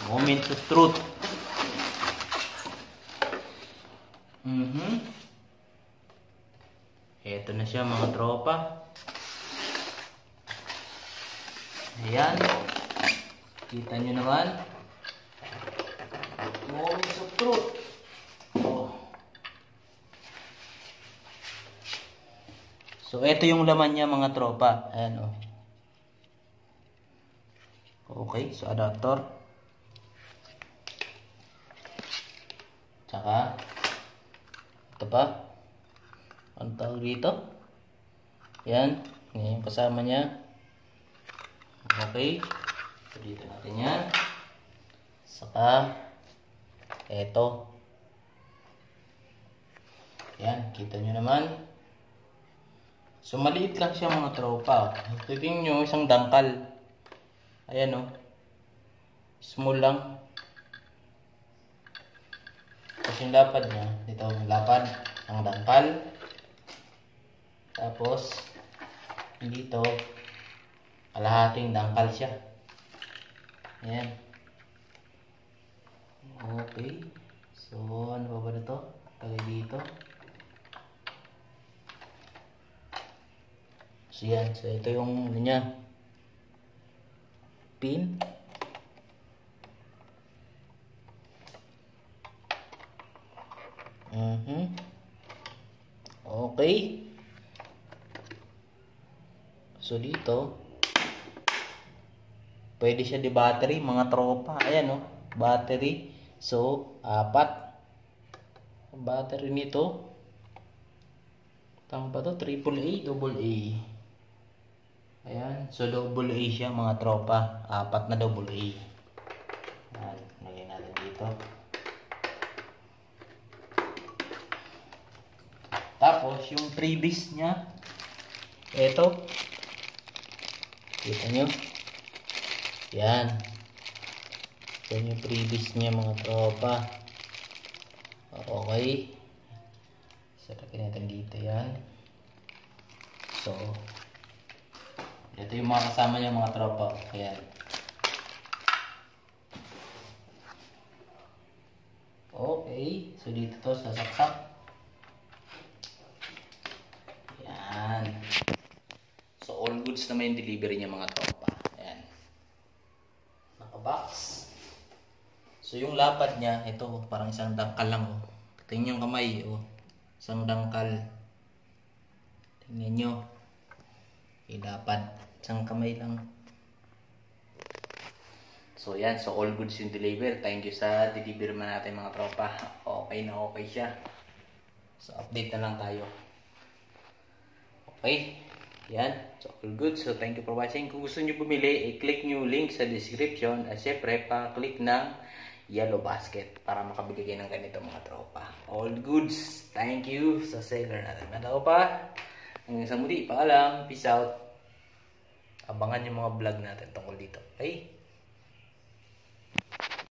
Moment of truth. Ito na siya mga tropa. Ayan. Kita nyo naman. Moments of truth. Oh. So ito yung laman niya mga tropa. Ayan oh. Okay, so adapter. Tsaka ito pa. Ang tawag dito. Yan. Yan yung kasama niya. Okay. So dito natin yan. Saka ito. Yan. Kita nyo naman. So maliit lang siya mga tropa. Tingnan nyo isang dangkal. Ayan o. Small lang. Tapos yung lapad niya. Dito yung lapad. Ang dangkal. Tapos dito kalahating dangkal siya. Ayan. Okay. So ano pa ba ito? Tagay dito. So yan. So ito yung ano niya. Pin. Okay. So dito pwede siya di battery mga tropa. Ayan oh, battery. So 4 battery nito. Tama ba to? AAA, AA. Ayan, so AA siya mga tropa. 4 na AA. Ayan, lagyan natin dito. Tapos yung freebies niya, eto. Kita nyo? Yan. Yan yung freebies niya mga tropa. Okay. Sarapin natin dito yan. So, ito yung mga kasama niya mga tropa. Ayan. Okay. So, dito to sasaksak. Ayan. So, all goods naman yung delivery niya mga tropa. Ayan. Naka-box. So, yung lapad niya, ito, parang isang dangkal lang. Oh. Tingnan yung kamay. Oh. Isang dangkal. Tingnan nyo. Lapad. Isang kamay lang. So, yan. So, all goods yung deliver. Thank you sa deliver man natin mga tropa. Okay na okay siya. So, update na lang tayo. Okay. Yan. So, all good. So, thank you for watching. Kung gusto nyo bumili, i-click nyo link sa description. At syempre, pa-click ng yellow basket para makabili kayo ng ganito mga tropa. All goods. Thank you sa seller natin. Mga tropa. Hanggang sa muli. Paalam. Peace out. Abangan yung mga vlog natin tungkol dito. Okay?